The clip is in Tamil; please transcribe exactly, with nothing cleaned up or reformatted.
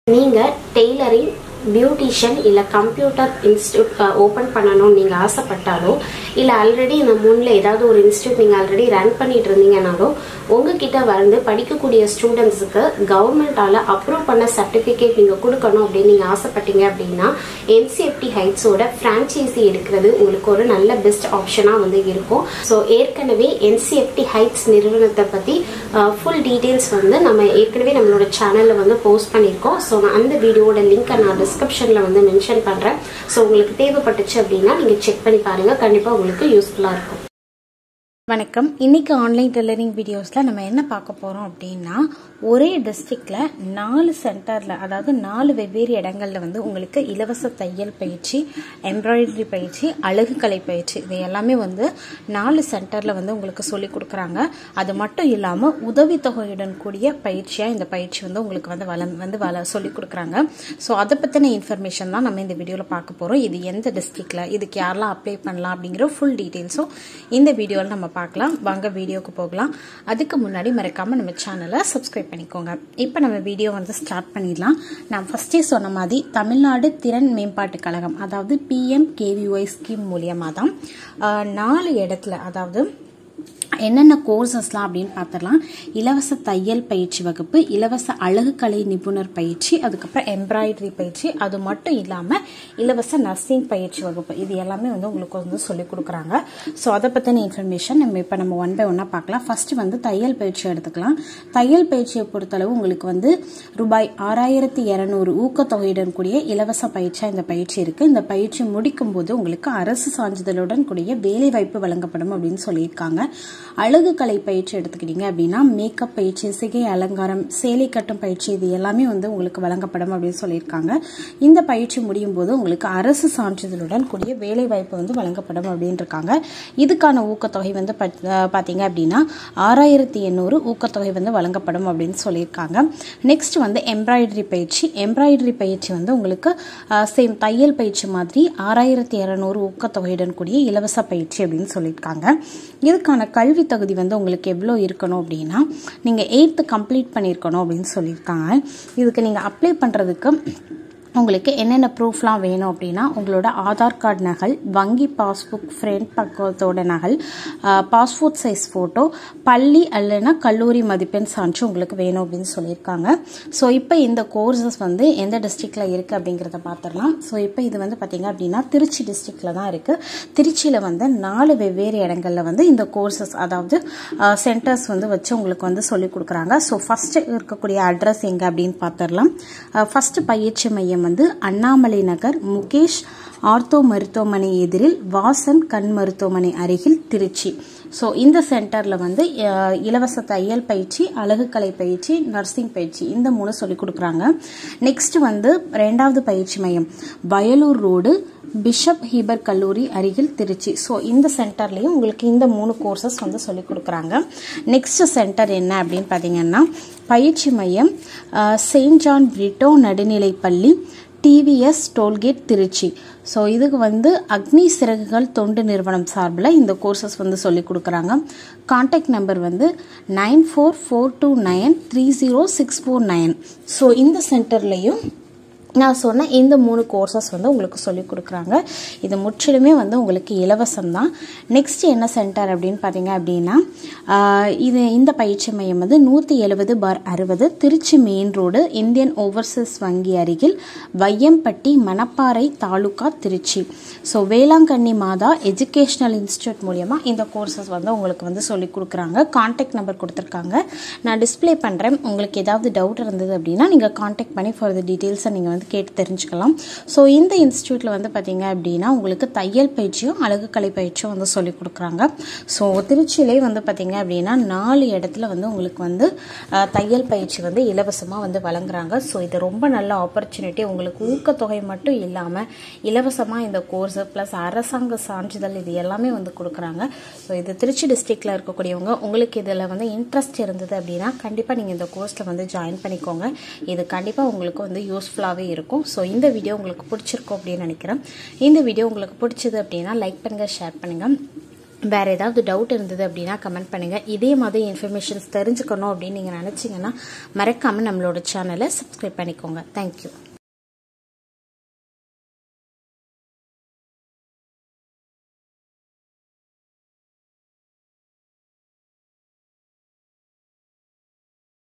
நீங்க டெய்லரிங் பியூட்டிஷியன் இல்ல கம்ப்யூட்டர் இன்ஸ்டிடியூட் ஓபன் பண்ணணும் நீங்க ஆசைப்பட்டாலோ இல்ல ஆல்ரெடி இந்த மூணுல ஏதாவது ஒரு இன்ஸ்டிடியூட் நீங்க ஆல்ரெடி ரன் பண்ணிட்டு இருந்தீங்கனாலோ உங்ககிட்ட வந்து படிக்கக்கூடிய ஸ்டூடெண்ட்ஸ்க்கு கவர்மெண்டால அப்ரூவ் பண்ண சர்டிபிகேட் நீங்க கொடுக்கணும் அப்படின்னு நீங்க ஆசைப்பட்டீங்க அப்படின்னா என்சிஎஃப்டி ஹைட்ஸோட பிரான்ச்சைசி எடுக்கிறது உங்களுக்கு ஒரு நல்ல பெஸ்ட் ஆப்ஷனா வந்து இருக்கும். ஸோ ஏற்கனவே என்சிஎஃப்டி ஹைட்ஸ் நிறுவனத்தை பத்தி ஃபுல் டீடைல்ஸ் வந்து நம்ம ஏற்கனவே நம்மளோட சேனல்ல வந்து போஸ்ட் பண்ணியிருக்கோம். ஸோ அந்த வீடியோட லிங்க் நான் டிஸ்கிரிப்ஷன்ல வந்து மென்ஷன் பண்றேன். ஸோ உங்களுக்கு தேவைப்பட்டுச்சு அப்படின்னா நீங்க செக் பண்ணி பாருங்க, கண்டிப்பா உங்களுக்கு யூஸ்ஃபுல்லா இருக்கும். வணக்கம். இன்னைக்கு ஆன்லைன் டெய்லரிங் வீடியோஸ்ல நம்ம என்ன பார்க்க போறோம் அப்படின்னா, ஒரே டிஸ்ட்ரிக்ட்ல நாலு சென்டர்ல, அதாவது நாலு வெவ்வேறு இடங்கள்ல வந்து உங்களுக்கு இலவச தையல் பயிற்சி, எம்ப்ராய்டரி பயிற்சி, அழகுக்கலை பயிற்சி இது எல்லாமே வந்து நாலு சென்டர்ல வந்து உங்களுக்கு சொல்லி கொடுக்குறாங்க. அது மட்டும் இல்லாம உதவித்தொகையுடன் கூடிய பயிற்சியா இந்த பயிற்சி வந்து உங்களுக்கு வந்து வள வந்து வள சொல்லி கொடுக்குறாங்க. ஸோ அதை பத்தின இன்ஃபர்மேஷன் தான் நம்ம இந்த வீடியோல பார்க்க போறோம். இது எந்த டிஸ்ட்ரிக்ட்ல, இதுக்கு யாரெல்லாம் அப்ளை பண்ணலாம் அப்படிங்கிற ஃபுல் டீடைல்ஸும் இந்த வீடியோல நம்ம பார்க்கலாம். வாங்க வீடியோக்கு போகலாம். அதுக்கு முன்னாடி மறக்காம நம்ம சேனலை சப்ஸ்கிரைப் பண்ணிக்கோங்க. இப்போ நம்ம வீடியோ வந்து ஸ்டார்ட் பண்ணிடலாம். நான் ஃபர்ஸ்டே சொன்ன மாதிரி தமிழ்நாடு திறன் மேம்பாட்டு கழகம், அதாவது பிஎம்கேவிஒய் ஸ்கீம் மூலியமா தான் நாலு இடத்துல, அதாவது என்னென்ன கோர்சஸ்லாம் அப்படின்னு பார்த்துடலாம். இலவச தையல் பயிற்சி வகுப்பு, இலவச அழகுக்கலை நிபுணர் பயிற்சி, அதுக்கப்புறம் எம்ப்ராய்டரி பயிற்சி, அது மட்டும் இல்லாமல் இலவச நர்சிங் பயிற்சி வகுப்பு, இது எல்லாமே வந்து உங்களுக்கு வந்து சொல்லிக் கொடுக்குறாங்க. ஸோ அதை பற்றின இன்ஃபர்மேஷன் நம்ம இப்போ நம்ம ஒன் பை ஒன்னாக பார்க்கலாம். ஃபர்ஸ்ட் வந்து தையல் பயிற்சி எடுத்துக்கலாம். தையல் பயிற்சியை பொறுத்தளவு உங்களுக்கு வந்து ரூபாய் ஆறாயிரத்தி இரநூறு ஊக்கத்தொகையுடன் கூடிய இலவச பயிற்சியாக இந்த பயிற்சி இருக்கு. இந்த பயிற்சி முடிக்கும் போது உங்களுக்கு அரசு சான்றிதழுடன் கூடிய வேலை வாய்ப்பு வழங்கப்படும் அப்படின்னு சொல்லியிருக்காங்க. அழகு கலை பயிற்சி எடுத்துக்கிட்டீங்க அப்படின்னா மேக்கப் பயிற்சி, சிகை அலங்காரம், சேலை கட்டும் பயிற்சி, இது எல்லாமே வந்து உங்களுக்கு வழங்கப்படும் அப்படின்னு சொல்லியிருக்காங்க. இந்த பயிற்சி முடியும் போது உங்களுக்கு அரசு சான்றிதழுடன் கூடிய வேலை வாய்ப்பு வந்து வழங்கப்படும் அப்படின்னு இருக்காங்க. இதுக்கான ஊக்கத்தொகை வந்து பாத்தீங்க அப்படின்னா ஆறாயிரத்தி எண்ணூறு ஊக்கத்தொகை வந்து வழங்கப்படும் அப்படின்னு சொல்லியிருக்காங்க. நெக்ஸ்ட் வந்து எம்ப்ராய்டரி பயிற்சி. எம்ப்ராய்டரி பயிற்சி வந்து உங்களுக்கு சேம் தையல் பயிற்சி மாதிரி ஆறாயிரத்தி இருநூறு ஊக்கத்தொகையுடன் கூடிய இலவச பயிற்சி அப்படின்னு சொல்லியிருக்காங்க. இதுக்கான கல்வி தகுதி வந்து உங்களுக்கு எவ்வளோ இருக்கணும் அப்படின்னா, நீங்கள் எயித்து கம்ப்ளீட் பண்ணியிருக்கணும் அப்படின்னு சொல்லியிருக்காங்க. இதுக்கு நீங்கள் அப்ளை பண்ணுறதுக்கு உங்களுக்கு என்னென்ன ப்ரூஃப்லாம் வேணும் அப்படின்னா, உங்களோட ஆதார் கார்டு நகல், வங்கி பாஸ்புக் ஃப்ரண்ட் பக்கத்தோட நகல், பாஸ்போர்ட் சைஸ் ஃபோட்டோ, பள்ளி அல்லனா கல்லூரி மதிப்பெண் சான்று உங்களுக்கு வேணும் அப்படின்னு சொல்லியிருக்காங்க. ஸோ இப்போ இந்த கோர்சஸ் வந்து எந்த டிஸ்ட்ரிக்டில் இருக்குது அப்படிங்கிறத பார்த்துடலாம். ஸோ இப்போ இது வந்து பார்த்தீங்க அப்படின்னா திருச்சி டிஸ்ட்ரிக்டில் தான் இருக்குது. திருச்சியில் வந்து நாலு வெவ்வேறு இடங்களில் வந்து இந்த கோர்சஸ், அதாவது சென்டர்ஸ் வந்து வச்சு உங்களுக்கு வந்து சொல்லிக் கொடுக்குறாங்க. ஸோ ஃபஸ்ட்டு இருக்கக்கூடிய அட்ரஸ் எங்கே அப்படின்னு பார்த்துடலாம். ஃபஸ்ட்டு பயிற்சி மையம் வந்து அண்ணாமலை நகர் முகேஷ் ஆர்த்தோ மருத்துவமனை எதிரில் வாசன் கண் மருத்துவமனை அருகில் திருச்சி. ஸோ இந்த சென்டரில் வந்து இலவச தையல் பயிற்சி, அழகுக்கலை பயிற்சி, நர்சிங் பயிற்சி இந்த மூணு சொல்லிக் கொடுக்குறாங்க. நெக்ஸ்ட் வந்து ரெண்டாவது பயிற்சி மையம் வயலூர் ரோடு பிஷப் ஹீபர் கல்லூரி அருகில் திருச்சி. ஸோ இந்த சென்டர்லையும் உங்களுக்கு இந்த மூணு கோர்சஸ் வந்து சொல்லிக் கொடுக்குறாங்க. நெக்ஸ்ட் சென்டர் என்ன அப்படின்னு பார்த்தீங்கன்னா, பயிற்சி மையம் செயின்ட் ஜான் பிரிட்டோ நடுநிலைப்பள்ளி டிவிஎஸ் டோல்கேட் திருச்சி. ஸோ இதுக்கு வந்து அக்னி சிறகுகள் தொண்டு நிறுவனம் சார்பில் இந்த கோர்சஸ் வந்து சொல்லிக் கொடுக்குறாங்க. கான்டாக்ட் நம்பர் வந்து nine four four two nine three zero six four nine. So இந்த சென்டர்லையும் நான் சொன்ன இந்த மூணு கோர்சஸ் வந்து உங்களுக்கு சொல்லிக் கொடுக்குறாங்க. இது முற்றிலுமே வந்து உங்களுக்கு இலவசம் தான். நெக்ஸ்ட் என்ன சென்டர் அப்படின்னு பார்த்தீங்க அப்படின்னா, இது இந்த பயிற்சி மையம் வந்து நூற்றி எழுபது பார் அறுபது Trichy main road Indian overseas வங்கி அருகில் Vaiyampatti Manapparai taluka Trichy. So Velankanni Matha educational institute மூலியமா இந்த கோர்சஸ் வந்து உங்களுக்கு வந்து சொல்லிக் கொடுக்குறாங்க. கான்டாக்ட் நம்பர் கொடுத்துருக்காங்க, நான் டிஸ்பிளே பண்ணுறேன். உங்களுக்கு ஏதாவது டவுட் இருந்தது அப்படின்னா நீங்கள் கான்டாக்ட் பண்ணி ஃபர்தர் டீட்டெயில்ஸை நீங்கள் வந்து கேட்டு தெரிஞ்சுக்கலாம். ஸோ இந்த இன்ஸ்டியூட்ல வந்து பார்த்தீங்க அப்படின்னா உங்களுக்கு தையல் பயிற்சியும் அழகுக்கலை பயிற்சியும் வந்து சொல்லிக் கொடுக்குறாங்க. ஸோ திருச்சியிலே வந்து பார்த்தீங்க அப்படின்னா நாலு இடத்துல வந்து உங்களுக்கு வந்து தையல் பயிற்சி வந்து இலவசமாக வந்து வழங்குறாங்க. ஸோ இது ரொம்ப நல்ல ஆப்பர்ச்சுனிட்டி. உங்களுக்கு ஊக்கத்தொகை மட்டும் இல்லாமல் இலவசமாக இந்த கோர்ஸ் ப்ளஸ் அரசாங்க சான்றிதழ் இது எல்லாமே வந்து கொடுக்குறாங்க. ஸோ இது திருச்சி டிஸ்ட்ரிக்டில் இருக்கக்கூடியவங்க, உங்களுக்கு இதில் வந்து இன்ட்ரெஸ்ட் இருந்தது அப்படின்னா கண்டிப்பாக நீங்கள் இந்த கோர்ஸில் வந்து ஜாயின் பண்ணிக்கோங்க. இது கண்டிப்பாக உங்களுக்கு வந்து யூஸ்ஃபுல்லாகவே இருக்கும். ஸோ இந்த வீடியோ உங்களுக்கு பிடிச்சிருக்கும் அப்படின்னு நினைக்கிறேன். இந்த வீடியோ உங்களுக்கு பிடிச்சது அப்படின்னா லைக் பண்ணுங்கள், ஷேர் பண்ணுங்கள். வேறு ஏதாவது டவுட் இருந்தது அப்படின்னா கமெண்ட் பண்ணுங்கள். இதே மாதிரி இன்ஃபர்மேஷன்ஸ் தெரிஞ்சுக்கணும் அப்படின்னு நீங்கள் நினச்சிங்கன்னா மறக்காமல் நம்மளோட சேனலை சப்ஸ்கிரைப் பண்ணிக்கோங்க. தேங்க்யூ.